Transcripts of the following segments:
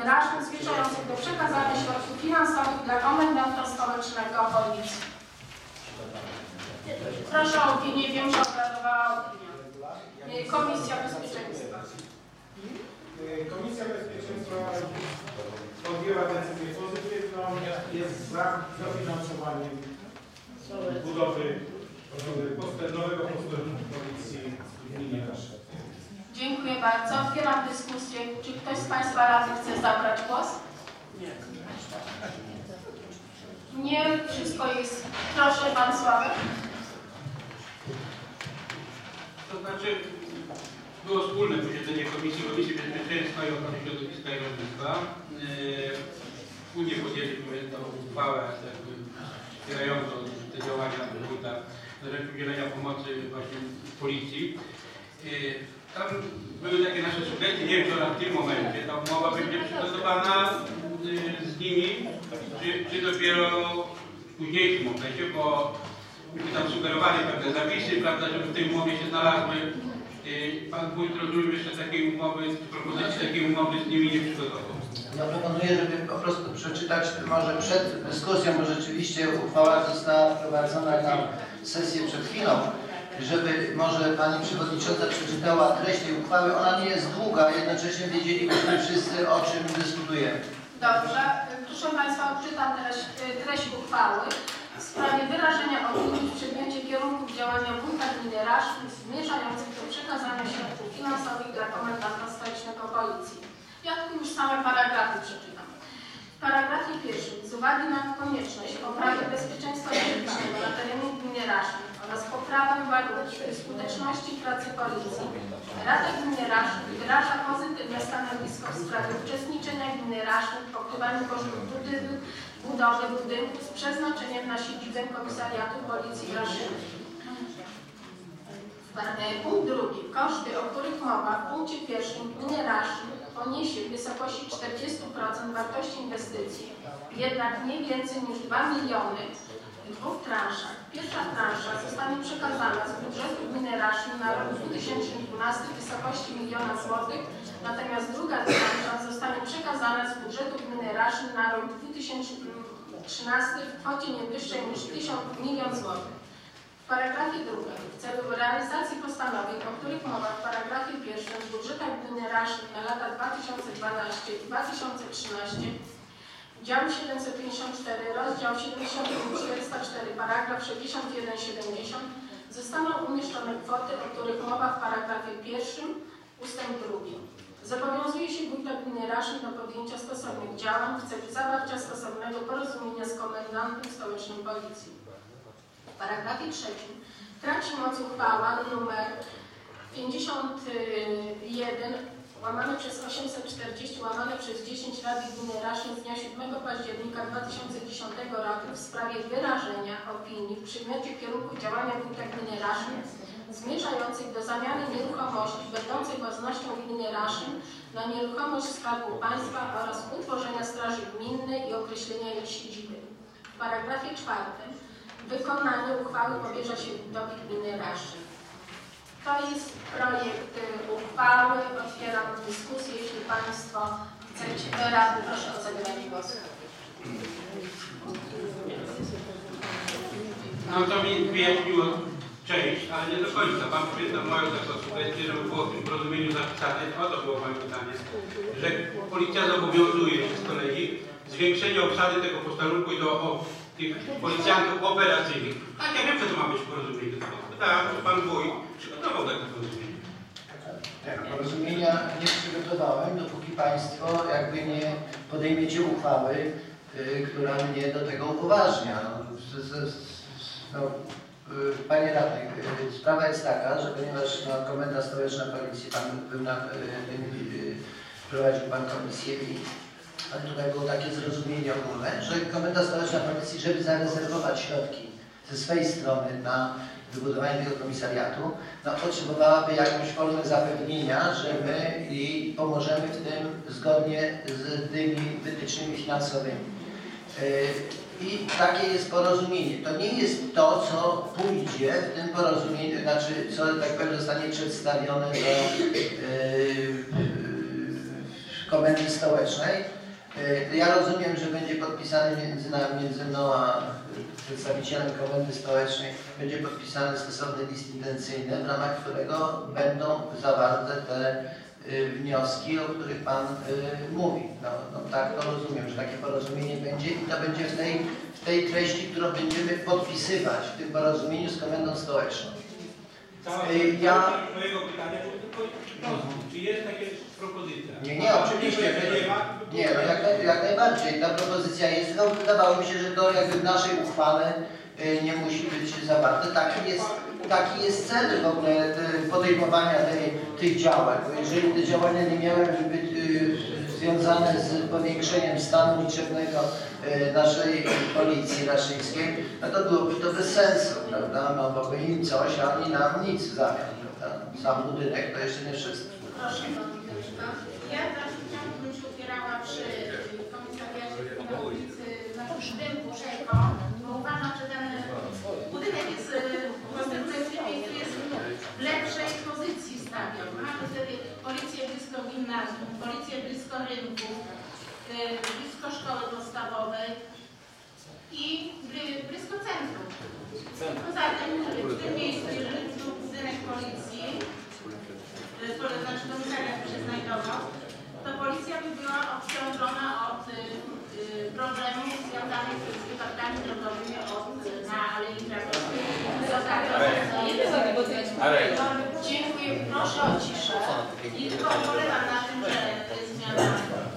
Rażnych zmierzających do przekazania środków finansowych dla komendanta stołecznego Policji. Proszę o opinię, wiem, że obradowała opinia. Komisja Bezpieczeństwa. Komisja Bezpieczeństwa podjęła decyzję pozytywną, jest za dofinansowaniem budowy nowego posterunku Policji w gminie Raszów. Dziękuję bardzo. Otwieram dyskusję. Czy ktoś z Państwa radnych chce zabrać głos? Nie. Wszystko jest. Proszę, Pan Sławek. To znaczy, było wspólne posiedzenie Komisji Bezpieczeństwa i Ochrony Środowiska i Rolnictwa. Wspólnie podjęliśmy tą uchwałę wspierającą te działania wójta na rzecz udzielenia pomocy właśnie policji. Tam były takie nasze sugestie, nie wiem, czy w tym momencie ta umowa będzie przygotowana z nimi, czy dopiero w późniejszym okresie, bo myśmy tam sugerowali pewne zapisy, prawda, żeby w tej umowie się znalazły. Pan wójt, rozumiem, jeszcze takiej umowy, propozycji takiej umowy z nimi nie przygotował. Ja proponuję, żeby po prostu przeczytać może przed dyskusją, bo rzeczywiście uchwała została wprowadzona na sesję przed chwilą, żeby może Pani Przewodnicząca przeczytała treść tej uchwały. Ona nie jest długa, jednocześnie wiedzielibyśmy wszyscy, o czym dyskutujemy. Dobrze. Proszę Państwa, odczytam treść uchwały w sprawie wyrażenia opinii w przedmiocie kierunków działania wójta gminy Raszów zmierzających do przekazania środków finansowych dla komendanta stołecznego Policji. Ja tu już same paragrafy przeczytam. W paragrafie pierwszym, z uwagi na konieczność poprawy bezpieczeństwa fizycznego na terenie gminy Raszów oraz poprawę warunków i skuteczności pracy Policji, Rada Gminy Raszów wyraża pozytywne stanowisko w sprawie uczestniczenia gminy Raszów w pokrywaniu kosztów budowy budynku z przeznaczeniem na siedzibę Komisariatu Policji w Raszynie. Punkt drugi. Koszty, o których mowa w punkcie pierwszym gminy Raszów poniesie w wysokości 40% wartości inwestycji, jednak nie więcej niż 2 miliony w dwóch transzach. Pierwsza transza zostanie przekazana z budżetu gminy Raszów na rok 2012 w wysokości 1 000 000 złotych, natomiast druga transza zostanie przekazana z budżetu gminy Raszów na rok 2013 w kwocie nie wyższej niż 1 000 000 złotych. W paragrafie drugim w celu realizacji postanowień, o których mowa w paragrafie pierwszym w budżetach gminy Raszów na lata 2012 i 2013 dział 754, rozdział 7404, paragraf 6170 zostaną umieszczone kwoty, o których mowa w paragrafie pierwszym ustęp drugi. Zobowiązuje się wójta gminy Raszów do podjęcia stosownych działań w celu zawarcia stosownego porozumienia z komendantem stołecznym Policji. W paragrafie trzecim traci moc uchwała nr 51 łamane przez 840 łamane przez 10 Rady Gminy Raszów z dnia 7 października 2010 roku w sprawie wyrażenia opinii w przedmiocie kierunku działania wójta gminy Raszów zmierzających do zamiany nieruchomości będącej własnością gminy Raszów na nieruchomość Skarbu Państwa oraz utworzenia straży gminnej i określenia jej siedziby. W paragrafie czwartym wykonanie uchwały powierza się wójtowi gminy Raszów. To jest projekt uchwały. Otwieram dyskusję. Jeśli Państwo chcecie rady, proszę o zabranie głosu. No to mi wyjaśniło część, ale nie do końca. Pan pamięta moją taką sugestię, żeby było w tym porozumieniu zapisane, o to było moje pytanie, że policja zobowiązuje się z kolei zwiększenie obsady tego posterunku i do tych policjantów operacyjnych. Tak, ja wiem, że to ma być porozumienie. Pytałem, czy pan wójt przygotował takie porozumienie. Porozumienia nie przygotowałem, dopóki Państwo jakby nie podejmiecie uchwały, która mnie do tego upoważnia. Panie radny, sprawa jest taka, że ponieważ Komenda Stołeczna Policji, Pan był prowadził Pan komisję i tutaj było takie zrozumienie ogólne, że Komenda Stołeczna Policji, żeby zarezerwować środki ze swojej strony na wybudowanie tego komisariatu, no, potrzebowałaby jakąś formę zapewnienia, że my jej pomożemy w tym zgodnie z tymi wytycznymi finansowymi. I takie jest porozumienie. To nie jest to, co pójdzie w tym porozumieniu, znaczy co tak powiem zostanie przedstawione do Komendy Stołecznej, Ja rozumiem, że będzie podpisany między mną a przedstawicielem Komendy Stołecznej będzie podpisany stosowny list intencyjny, w ramach którego będą zawarte te wnioski, o których Pan mówi. No tak to rozumiem, że takie porozumienie będzie i to będzie w tej treści, którą będziemy podpisywać w tym porozumieniu z Komendą Stołeczną. Mojego pytania było tylko czy jest takie propozycja? Nie, oczywiście. Nie, no jak najbardziej. Ta propozycja jest, no wydawało mi się, że to jakby w naszej uchwale nie musi być zawarte. Taki jest cel w ogóle podejmowania tych działań, bo jeżeli te działania nie miałyby być związane z powiększeniem stanu liczebnego naszej policji raszyjskiej, no to byłoby to bez sensu, prawda? No bo by im coś, a oni nam nic w zamian, prawda? Sam budynek to jeszcze nie wszystko. Proszę Pani Krzysztof. Ja zawsze bym się upierała przy komisariacie na ulicy, przy rynku Rzeko, bo uważam, że ten budynek jest jest w lepszej pozycji stawiony. Mamy wtedy policję blisko gimnazjum, policję blisko rynku, blisko szkoły podstawowej i blisko centrum. Poza tym w tym miejscu, jeżeli był budynek policji, znaczy komisariat by się znajdował, to policja by była odciążona od problemów związanych z wypadkami drogowymi na Alei Krakowskiej. Dziękuję, proszę o ciszę. I tylko polegam na tym, że zmiana.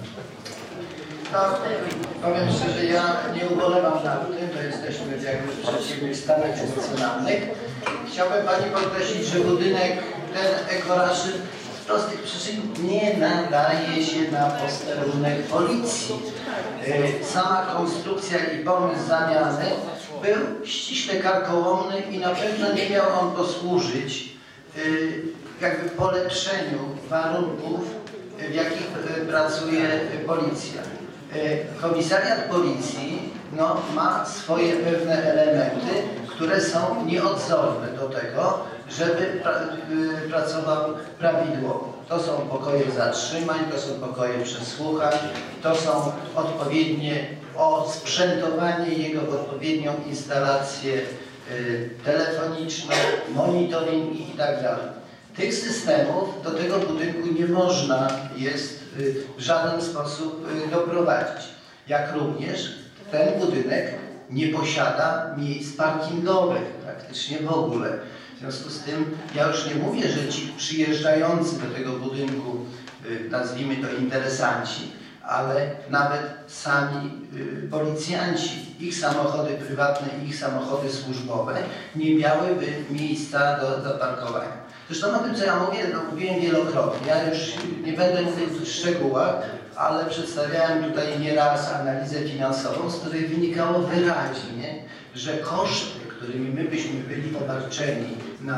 No, powiem szczerze, ja nie ubolewam nad tym, że jesteśmy jakby w przeciwnych stanach emocjonalnych. Chciałbym Pani podkreślić, że budynek ten Ekoraszyn z prostych przyczyn nie nadaje się na posterunek policji. Sama konstrukcja i pomysł zamiany był ściśle karkołomny i na pewno nie miał on posłużyć jakby polepszeniu warunków, w jakich pracuje policja. Komisariat policji ma swoje pewne elementy, które są nieodzowne do tego, żeby pracował prawidłowo. To są pokoje zatrzymań, to są pokoje przesłuchań, to są odpowiednie osprzętowanie jego w odpowiednią instalację telefoniczną, monitoring i tak dalej. Tych systemów do tego budynku nie można jest w żaden sposób doprowadzić. Jak również ten budynek nie posiada miejsc parkingowych praktycznie w ogóle. W związku z tym ja już nie mówię, że ci przyjeżdżający do tego budynku, nazwijmy to interesanci, ale nawet sami policjanci, ich samochody prywatne i ich samochody służbowe nie miałyby miejsca do zaparkowania. Zresztą o tym, co ja mówię, mówiłem wielokrotnie. Ja już nie będę mówił w szczegółach, ale przedstawiałem tutaj nieraz analizę finansową, z której wynikało wyraźnie, że koszty, którymi my byśmy byli obarczeni,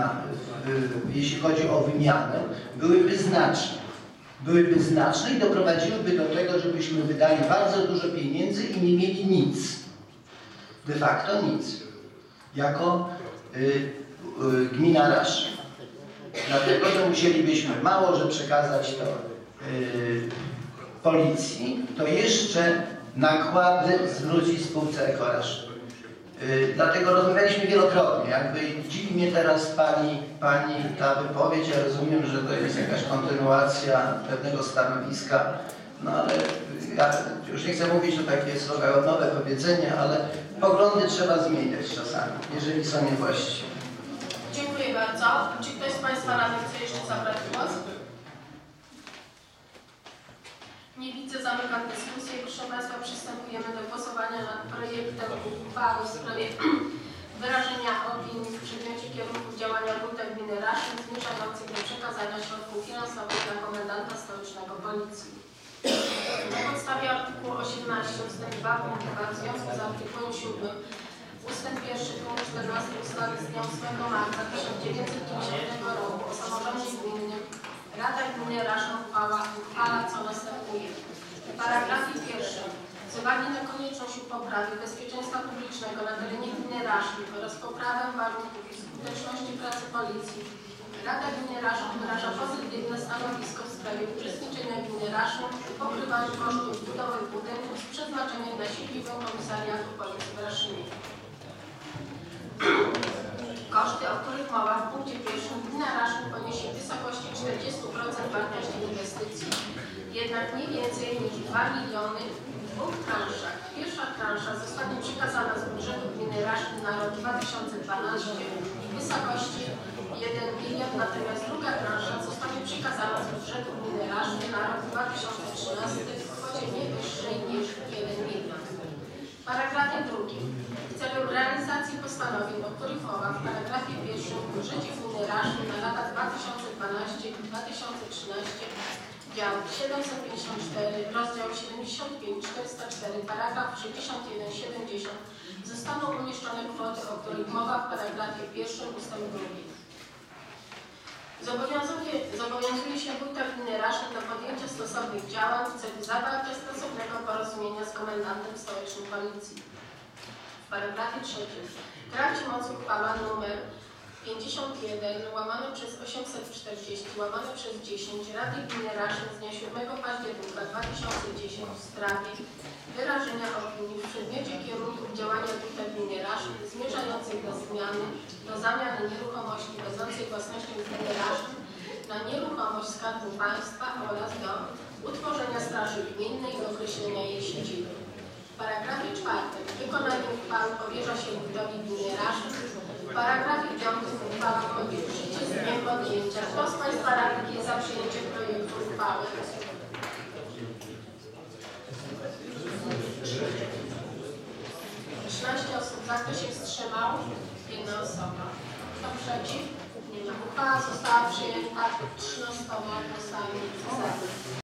jeśli chodzi o wymianę, byłyby znaczne. Byłyby znaczne i doprowadziłyby do tego, żebyśmy wydali bardzo dużo pieniędzy i nie mieli nic. De facto nic. Jako gmina Raszyn. Dlatego, że musielibyśmy mało, że przekazać to policji, to jeszcze nakłady zwrócić spółce Ekoraszyn. Dlatego rozmawialiśmy wielokrotnie. Jakby dziwi mnie teraz pani ta wypowiedź. Ja rozumiem, że to jest jakaś kontynuacja pewnego stanowiska, no ale ja już nie chcę mówić, że takie slogaноwe powiedzenie, ale poglądy trzeba zmieniać czasami, jeżeli są niewłaściwe. Dziękuję bardzo. Czy ktoś z Państwa radnych chce jeszcze zabrać głos? Nie widzę, zamykam dyskusję. Proszę Państwa, przystępujemy do głosowania nad projektem uchwały w sprawie wyrażenia opinii w przedmiocie kierunków działania wójta gminy Raszyn zmierzających do przekazania środków finansowych dla komendanta stołecznego Policji. Na podstawie artykułu 18 ust. 2 punkt 2 w związku z artykułem 7 ustęp 1 punkt 14 ustawy z dnia 8 marca 1990 roku o samorządzie gminnym Rada Gminy Raszyn uchwala co następuje. W paragrafie pierwszym z uwagi na konieczność poprawy bezpieczeństwa publicznego na terenie gminy Raszyn oraz poprawę warunków i skuteczności pracy policji, Rada Gminy Raszyn wyraża pozytywne stanowisko w sprawie sprawie uczestniczenia gminy Raszyn w pokrywaniu kosztów budowy budynku z przeznaczeniem na siedzibę Komisariatu Policji w Raszynie. Koszty, o których mowa w punkcie pierwszym, gmina Raszyn poniesie w wysokości 40% wartości inwestycji, jednak nie więcej niż 2 miliony w dwóch transzach. Pierwsza transza zostanie przekazana z budżetu gminy Raszyn na rok 2012 w wysokości 1 milion, natomiast druga transza zostanie przekazana z budżetu gminy Raszyn na rok 2013 w kwocie nie wyższej niż 1 milion. W paragrafie drugim w celu realizacji postanowień, o których mowa w paragrafie pierwszym w budżecie gminy Raszyn na lata 2012-2013 dział 754, rozdział 75, 404, paragraf 61-70 zostaną umieszczone kwoty, o których mowa w paragrafie pierwszym ustęp 2. Zobowiązuje się wójta gminy Raszyn do podjęcia stosownych działań w celu zawarcia stosownego porozumienia z komendantem stołecznym Policji. W paragrafie trzecim kraci mocy uchwała nr 51/840/10 Rady Gminy Raszyn z dnia 7 października 2010 w sprawie wyrażenia opinii w przedmiocie kierunków działania wójta gminy Raszyn zmierzających do zamiany nieruchomości będącej własnością gminy Raszyn na nieruchomość Skarbu Państwa oraz do utworzenia straży gminnej i określenia jej siedziby. W paragrafie czwartym wykonanie uchwały powierza się wójtowi gminy Raszyn. W paragrafie 5 uchwała wchodzi w życie z dniem podjęcia. Kto z Państwa radnych jest za przyjęciem projektu uchwały? 13 osób. Za kto się wstrzymał? 1 osoba. Kto przeciw? Nie ma. Uchwała została przyjęta 13